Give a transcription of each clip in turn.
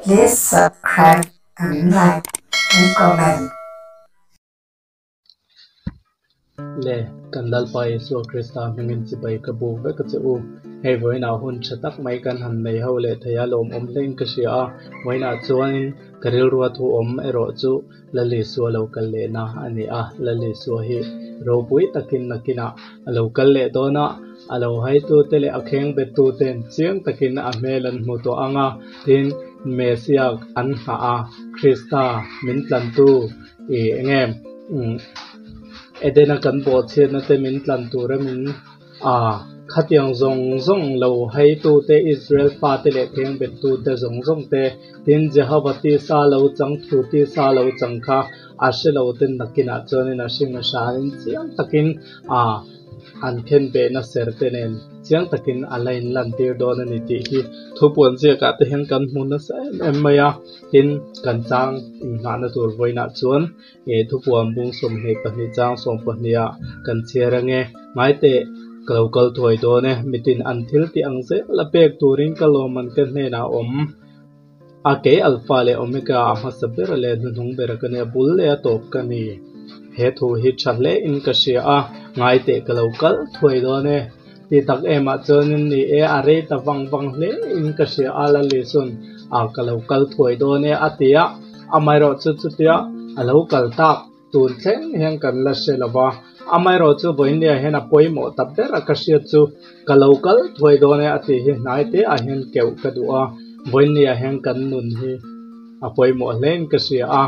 Please subscribe and like and comment. Le kan Lalpan Isua Krista mingin si bay kabu ve ka cheu hei voina hun chatak mai kan han nei ho le thaya lom len ka sia voina chuan karil ruwa thu ero chu Lal Isua Lo kal le na ani Lal Isua hi ro pui takin nakina alo kal le dona alo hai tu tele akheng be tu ten chiang takin a melan mu to anga tin mesia an ha Krista min tlan tu engem edena kan bo che na te min tlan tu ramin khatiang zong lo hai tu te Israel pa te le theng bet tu te zong te tin Jehovah ti sa lo chang thu ti sa lo chang kha ashelo ten nakina chonin ashing na shanin chiang takin an khen be na serte nen chiang takin alain lan tir don ani ti hi thupon je ka te hen kan mun na sa maya tin kan chang na na tur voina chuan thupuam bung som he pahni chang som pahnia kan cherange ngai te kalokal thoi do ne mitin an thil ti angse la pek turin kaloman kan ne na ke alpha le omega ma sabera le nung bera kan e bul le top kani he thu hi challe in ka sia ngai te kalokal thoi do ne ti tak ema chonin ni are ta wang le in ka sia ala le sun kalokal thoi do ne atia amai ro chu tia alokal tak tun thleng heng kan la se lawa amai ro chu boin le hen a poimo tapter akasia chu kalokal thoi do ne ati hi nai te a hen keu ka du boin le heng kan nun hi a poimo len ka sia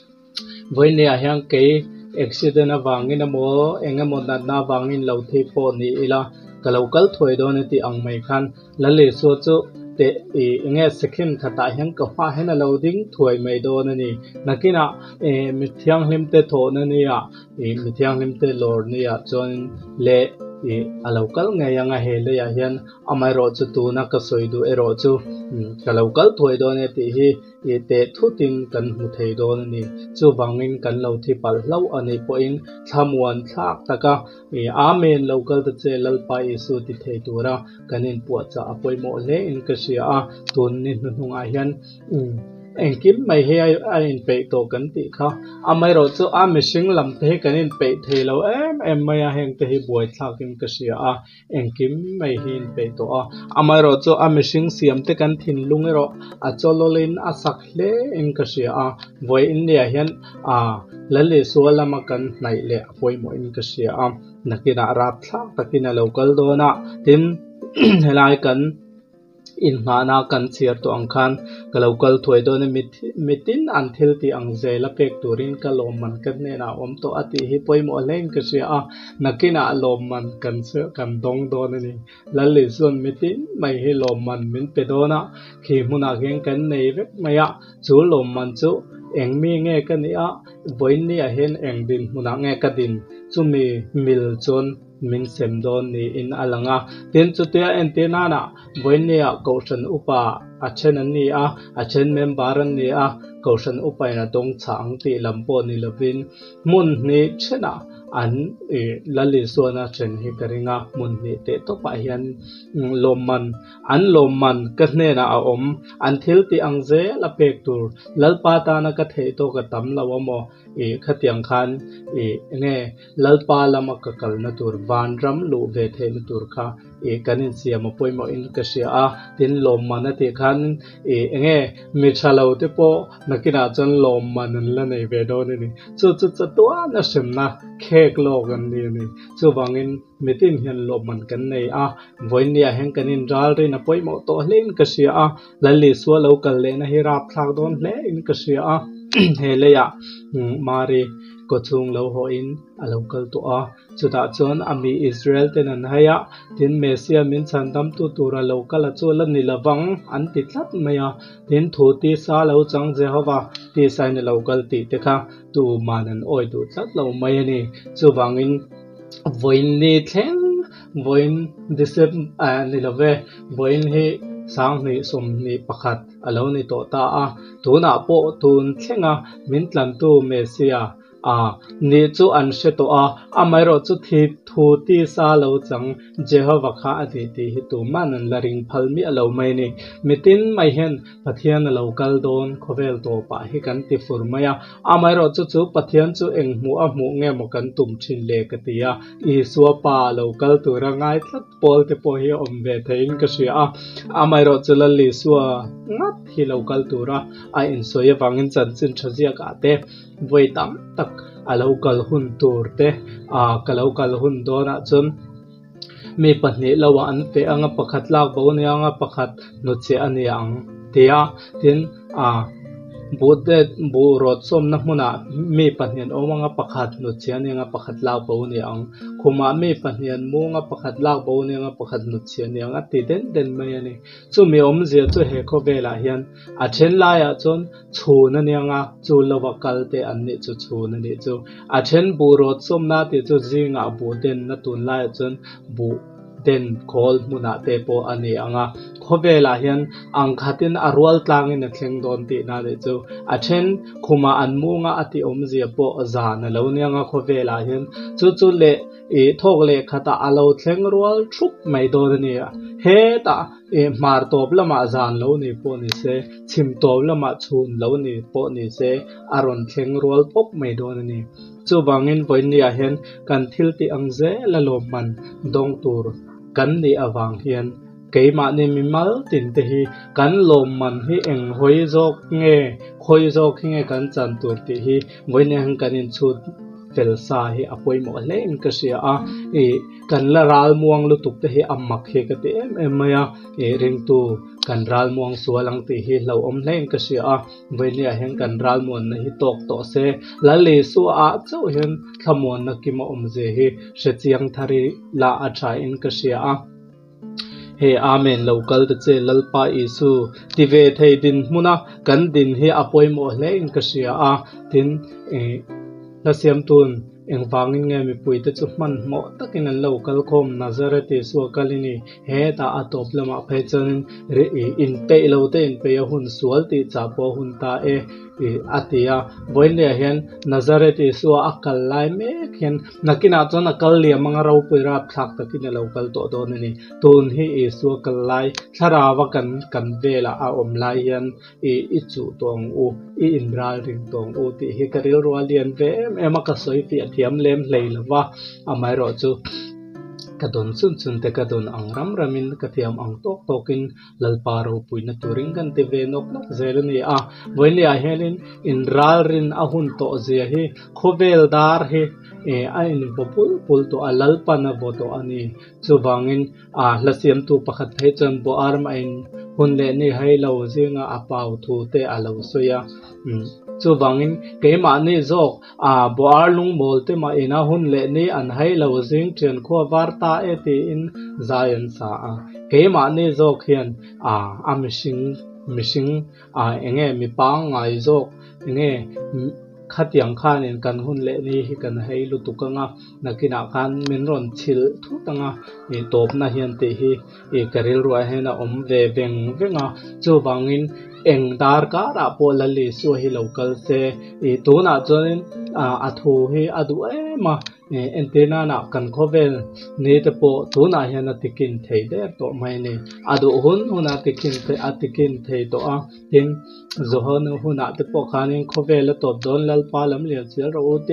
boin le heng ke accident awangin amo engamo na wangin lo thi po ni ila kalokal thoi do ne ti ang mai khan Lal Isua chu te nge second khata hen ka fa hen loading thoi mai do na ni nakina mithiang hlim te tho na ni mithiang hlim te lor ni chon le alokal nge yanga he le ya hian amai ro chu tu na ka soidu ero chu kalokal thoi do ne ti hi te thutin kan mu thei do na ni chu wangin kan lo thi pal hlo ani po in thamuan thak taka amen local te che Lalpan Isua ti thei tura kanin pu cha apoimo le in ka sia tun ni hnung a hian engkim mai he in pe to kan ti kha amai ro chu mishing lam te kanin pe thei lo em mai a heng te hi buai thlakin ka sia engkim mai hi in pe to amai ro chu mishing siam te kan thin lungero chololin sak hle in ka sia voi in le hian Lal Isua lama kan nai le poimo in ka sia nakina rat thak takina local dona tin helai kan in mana kan chiar to angkhan kalokal thoi do ne mitin anthil ti angze la pek turin kalom man kan ne na to ati hi poimo len ka sia nakina lom man kan se kan dong do ne Lal Isua mitin mai hi lom man min pe do na khi muna geng kan nei vek maya chu lom man chu engmi nge kan ni voin ni a hen eng din muna nge ka din chumi mil chon min sem don ni in alanga tin chu tia antenna na voin ni kaushan upa achen an ni achen member an ni kaushan upa na dong chang ti lampo ni lovin mun ni chena an Lal Isua na chen hi karinga mun ni te to pa hian lomman kan ne na an thil ti angze la pek tur lalpa ta na ka thei to ka tam lawamo khatiang khan nge lalpa lama ka kal na tur van ram lu ve the na tur kha kanin siam poimo in ka sia tin lomman ati khan nge mi chalo te po nakina chon lomman la nei ve do ni chu to na semna khek lo gan ni chu wangin mitin hian lomman kan nei voin nia heng kanin ral rin a poimo to len ka sia Lal Isua Lo kal le na hi rap thak don hle in ka sia he le ya mari ko chung lo ho in a local to chuta chon ami Israel ten an haya tin mesia min chandam tu tura local a chola ni lawang an ti thlat maya tin thu ti sa lo chang Jehovah ti sai ni local ti te kha tu manan oi du thlat lo mai ni chu wangin voin ni thleng voin disep ni love voin hi sang ni som ni pakhat alo ni to ta tuna po tun thlenga min tlan tu mesia ni chu an she to amai ro chu thi thu ti sa lo chang Jehovah kha ati ti hi tu man an la ring phal mi alo mai ni mitin mai hen pathian lo kal don khovel to pa hi kan ti fur maya amai ro chu pathian chu eng mu a mu nge mo kan tum thin le ka tia I suwa pa lo kal tu rangai tlat pol te po hi om ve thein ka sia amai ro chu Lal Isua ngat hi lo kal tu ra a in soya wangin chan chin thazia ka te voi tam tak a lo kal hun tur te ka lo kal hun dona chun mi pahnih lo an pe anga pakhat lak bo ni anga pakhat nu che ani ang tia tin bu rot som na hmuna mi pahnian omanga pakhat nu che ani anga pakhat lak bo ni ang khuma mi pahnian mu nga pakhat lak bo ni anga pakhat nu che ani anga ti den mai ani chu mi om zia chu he kho vela hian a then lai a chon chhun ani anga chu lova kal te an ni chu chhun ani chu a then bu rot som na ti chu zinga bu den na tun lai chon bu den kol muna te po ani anga khobela hian ang khatin arwal tlang in a thleng don ti na le chu a then khuma an munga ati om zia po za na lo ni anga khobela hian chu le thok le khata alo thleng rual thup mai don ni he ta mar top lama zan lo ni po ni se chim top lama chhun lo ni po ni se aron thleng rual pop mai don ni chu wangin voin ni a hian kan thil ti ang ze la lo man dong tur kan ni awang hian keima ni mi mal tin te hi kan lom man hi eng hoi jok nge khoi jok nge kan chan tur ti hi voin hang kan in chut fel sa hi apoi mo le in ka sia kan la ral muang lu tuk te hi ammak he ka te em maya ring tu kan ral muang sualang ti hi lo om le in ka sia voin ni a hang kan ral mon na hi tok to se Lal Isua chau hian thamon na ki ma om je hi she chiang thari la a tha in ka sia he amen local te che lalpa isu ti ve thei din muna kan din hi apoi mo hle in ka sia tin la siam tun eng wangin nge mi pui te chu man mo takin an local khom Nazareth Isua kalini he ta atop lama phechon in pe lo te in pe hun sual ti cha po hun ta atia voin le hian Nazareth Isua akal lai me khen nakina chon akal le manga ro puira thak takin local to don ni tun hi Isua kal lai tharawa kan vela a om lai hian I chu tong u inral ring tong u ti hi karil rualian ve ema ka soi fi thiam lem leilawa amai ro chu kadon chun te kadon ang ramin kathiam ang tokin lalpa ro puina turing kan te ve nok nak zelani voin le hianin in ral rin a hun to zia hi khovel dar hi a in pul to a Lalpan a voto ani chu wangin lasiam tu pakhat thei chan bo arma in hun le ni hai lo zinga apau thu te alo soya chu wangin keima ni jok bo arlung bol te ma ina hun le ni an hai lo zing chen kho warta eti in zayan sa keima ni jok hian mishing enge mi pang ngai jok enge khatiang khan in kan hun le ni hi kan hei lu tukanga nakina kan minron chil thu tanga top na hian te hi karil ruwa hena om ve venga chu wangin eng dar ka ra po Lal Isua hi local se tuna chonin athu hi adu ema antena na kan khovel ne te po tuna hian atikin thei der to mai ne adu hun atikin thei to tin zohon huna te po khanin khovel to don lalpa lam le chil ro te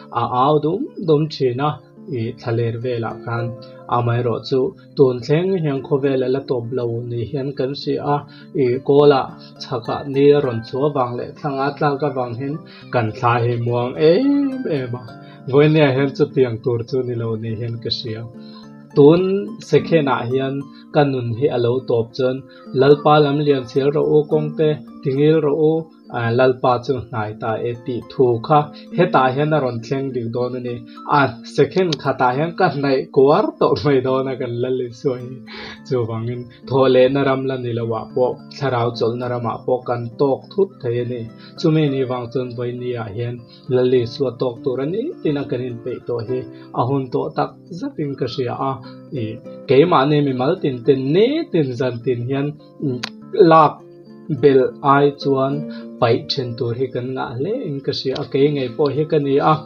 dum china thaler vela khan amai ro chu tun thleng hian khovel la top lo ni hian kan si kola chaka ni ron chu wang le thanga tlang ka wang hin kan thla he muang ema voin ne hian chu tiang tur chu ni lo ni hian ka sia tun sekhena hian kanun hi alo top chon lalpa lam lian chil ro kongte tingil ro lalpa chu nai ta ti thu kha heta hian ron thleng ding don ni second khata hian ka nai kwar to mai don kan Lal Isua hi chu wangin thole na ram la ni lawa po tharau chol na rama po kan tok thut thei ni chumi ni wang chon voi ni a hian Lal Isua tok turani tina kanin pe to hi ahun to tak zapin ka sia keima ne mi mal tin ne tin zan tin hian lak bel ai chuan pai chen tur hi kan nga le in ka sia ke ngei po hi kan ni a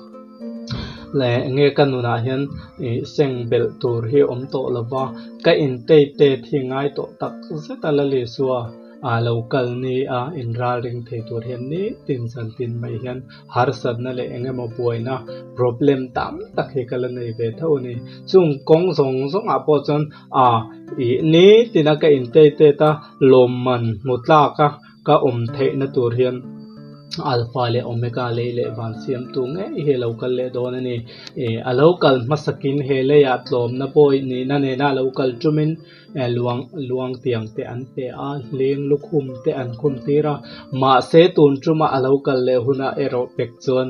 le nge kanuna hian seng bel tur hi om to lova ka in te te thingai to tak zeta la le suwa a local ni a in ral ring thei tur hian ni tin san tin mai hian har san na le engemaw buaina problem tam tak he kala nei ve tho ni chung kong zong zong a po chon a ni tina ka in te te ta lom man mutla ka thei na tur hian alpha le omega le van siam tu nge he local le don ani a local masakin he le ya tlom na poi ni na ne na local chumin luang tiang te an pe a leng lukhum te an khum tira ma se tun chuma a local le huna ero pek chuan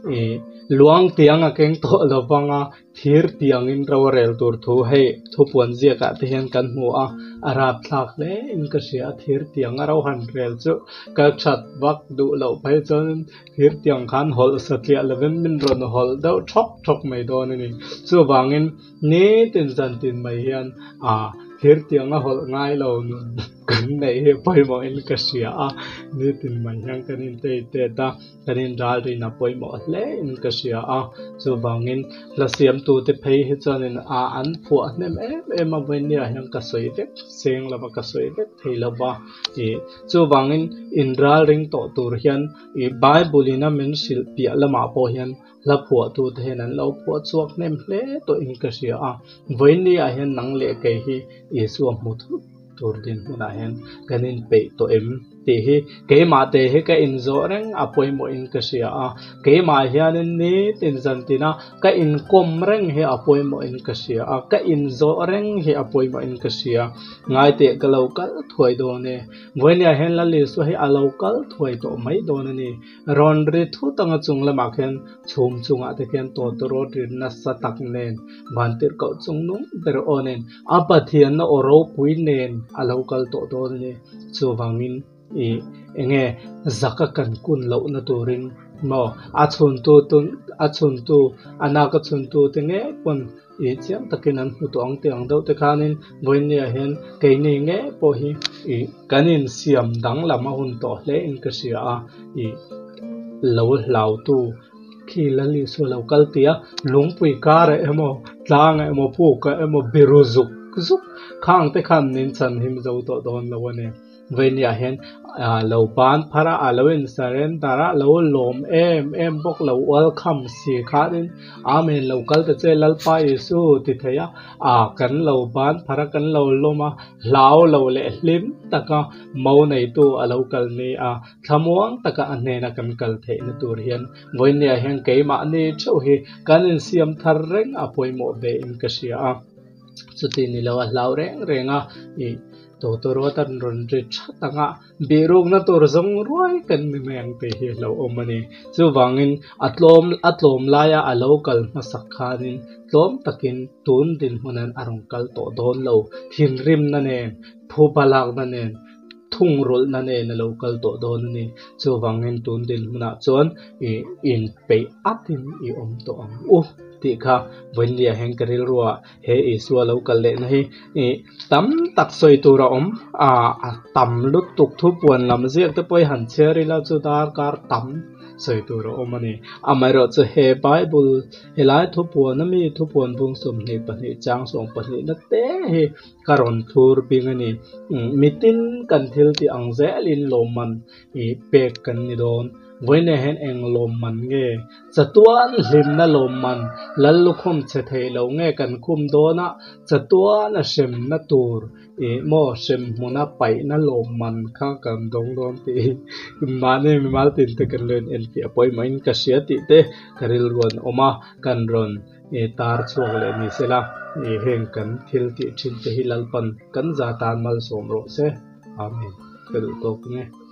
luang tiang a keng to lawanga thir tiang in rawrel tur thu he thupuan zia ka te hian kan mu a arab thlak le in ka sia thir tiang aro han rel chu ka chat wak du lo pai chon thir tiang khan hol satlia 11 min ron hol do thok mai don ni chu wangin ni tin zan tin mai hian thir tiang a hol ngai lo nun kan nei he pai mo in ka sia a ni tin mai hian kan in te ta kan in dal ri na poi mo le in ka sia a chu wangin la siam tu te phei he chon in an phu nem em a wen ya hian ka soi vek seng lama ka soi vek thei lawa chu wangin in ral ring to tur hian bible ina men sil pia lama po hian la phu tu te nan lo phu chuak nem hle to in ka sia a voin ni a hian nang le ke hi suam mu thu tur din huna hian kanin pe to em te hi ke ma te hi ka in zo reng apoi mo in ka sia a ke ma hian ni tin zan tina ka in kom reng he apoi mo in ka sia a ka in zo reng he apoi mo in ka sia ngai te ka local thoi do ne voin ya hen la le so he a local thoi to mai do ne ron ri thu tanga chung la ma khen chum chunga te khen to ro rin na sa tak nen ban tir ko chung nung ter onen apathian na oro pui nen a local to do ne chu wangin enge zaka kan kun lo na turin mo achun tu anaka chun tu tenge pon chiang takin an hu to ang te ang do te khanin voin ne hen ke ni nge po hi kanin siam dang lama hun to hle in ka sia a lo hlau tu khi Lal Isua Lo tia lungpui kar emo tlang emo pu ka emo biruzuk zuk khang te khan nin chan him zo to don lo ne ven ya hen Lalpan phara alawin saren tara lo lom em bok lo welcome si kharin amen local te che lalpa isu ti theya kan Lalpan phara kan lo loma lau lo le hlim taka mau nei tu local ni thamuang taka anne na kan kal the na tur hian voin ya hen ke ma ni chho hi kan siam thar reng apoi mo ve in ka sia chuti ni lo lau renga to ro tan ron ri tanga birung na tur zong ruai kan mi meng te hi lo omani chu wangin atlom laya a local na sakhanin tlom takin tun din hunan arongkal to don lo thin rim na ne phu balak na ne thung rol na ne na local to don ni chu wangin tun din huna chon in pe atin om to ang ti kha voin lia heng karil ruwa he Isua local le na hi tam tak soi tu ra om tam lut tuk thu puan lam ziak te poi han cheri la chu dar kar tam soi tu ra om ani amai ro chu he bible helai thu puan mi thu puan bung som ni pani chang song pani na te he karon thur ping ani mitin kan thil ti ang zelin loman pek kan ni don voin hen eng lom man nge chatuan hlim na lom man lal lukhum che thei lo nge kan khum do na chatuan a sem na tur mo sem muna pai na lom man kha kan dong don ti mane mi mal tin te kan len en ti apoi main ka sia ti te karil ron oma kan ron tar chuak le ni sela heng kan thil ti thin te hi lalpan kan za tan malsawm rawh se amen kal tok nge